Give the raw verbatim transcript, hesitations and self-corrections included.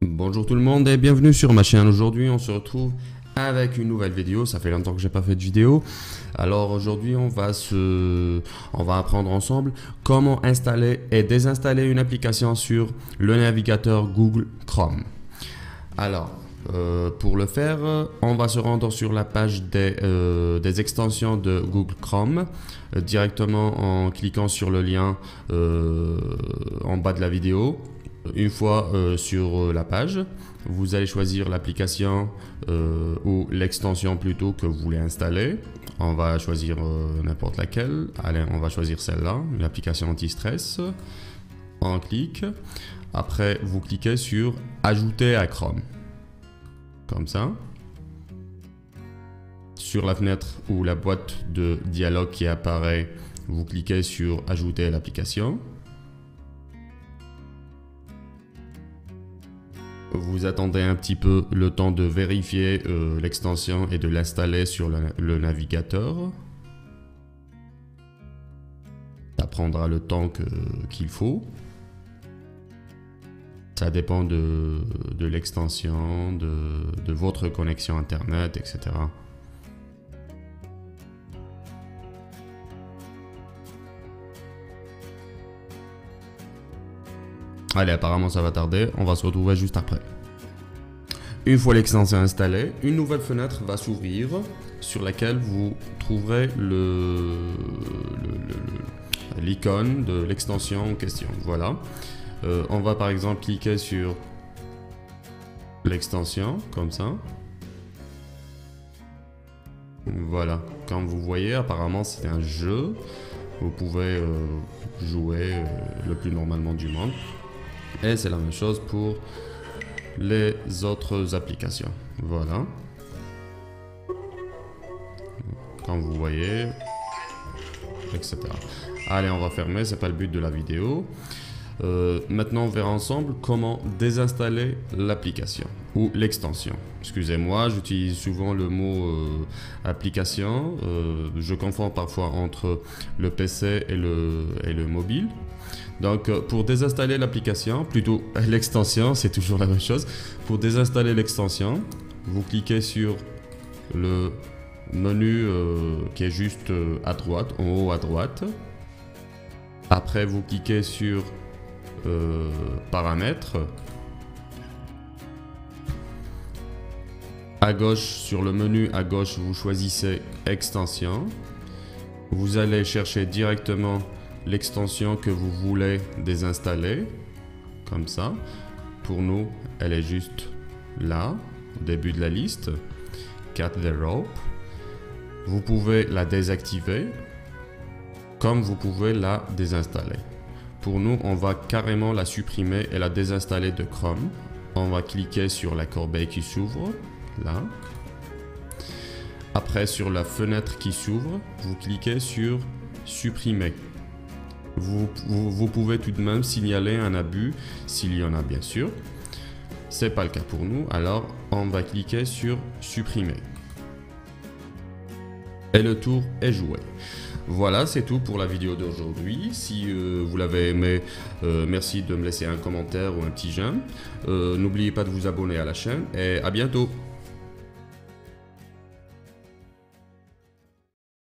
Bonjour tout le monde et bienvenue sur ma chaîne. Aujourd'hui on se retrouve avec une nouvelle vidéo. Ça fait longtemps que j'ai pas fait de vidéo. Alors aujourd'hui on va se on va apprendre ensemble comment installer et désinstaller une application sur le navigateur Google Chrome. Alors euh, pour le faire, on va se rendre sur la page des, euh, des extensions de Google Chrome euh, directement en cliquant sur le lien euh, en bas de la vidéo. Une fois euh, sur la page, vous allez choisir l'application euh, ou l'extension plutôt que vous voulez installer. On va choisir euh, n'importe laquelle. Allez, on va choisir celle-là, l'application anti-stress. On clique. Après, vous cliquez sur Ajouter à Chrome. Comme ça. Sur la fenêtre ou la boîte de dialogue qui apparaît, vous cliquez sur Ajouter à l'application. Vous attendez un petit peu le temps de vérifier euh, l'extension et de l'installer sur le, le navigateur. Ça prendra le temps que, qu'il faut. Ça dépend de, de l'extension, de, de votre connexion internet, et cetera. Allez, apparemment ça va tarder, on va se retrouver juste après. Une fois l'extension installée, une nouvelle fenêtre va s'ouvrir sur laquelle vous trouverez le, l'icône de l'extension en question. Voilà. Euh, on va par exemple cliquer sur l'extension, comme ça. Voilà. Comme vous voyez, apparemment c'est un jeu. Vous pouvez euh, jouer euh, le plus normalement du monde. Et c'est la même chose pour les autres applications. Voilà. Comme vous voyez, et cetera. Allez, on va fermer, c'est pas le but de la vidéo. Euh, maintenant, on verra ensemble comment désinstaller l'application ou l'extension. Excusez-moi, j'utilise souvent le mot euh, application. Euh, je confonds parfois entre le P C et le, et le mobile. Donc pour désinstaller l'application, plutôt l'extension, c'est toujours la même chose. Pour désinstaller l'extension, vous cliquez sur le menu euh, qui est juste à droite, en haut à droite. Après vous cliquez sur euh, paramètres. À gauche, sur le menu à gauche, vous choisissez extension. Vous allez chercher directement l'extension que vous voulez désinstaller, comme ça. Pour nous, elle est juste là, au début de la liste. Cut the rope. Vous pouvez la désactiver, comme vous pouvez la désinstaller. Pour nous, on va carrément la supprimer et la désinstaller de Chrome. On va cliquer sur la corbeille qui s'ouvre, là. Après, sur la fenêtre qui s'ouvre, vous cliquez sur supprimer. Vous, vous, vous pouvez tout de même signaler un abus s'il y en a, bien sûr. C'est pas le cas pour nous, alors on va cliquer sur supprimer. Et le tour est joué. Voilà, c'est tout pour la vidéo d'aujourd'hui. Si euh, vous l'avez aimé, euh, merci de me laisser un commentaire ou un petit j'aime. Euh, n'oubliez pas de vous abonner à la chaîne et à bientôt.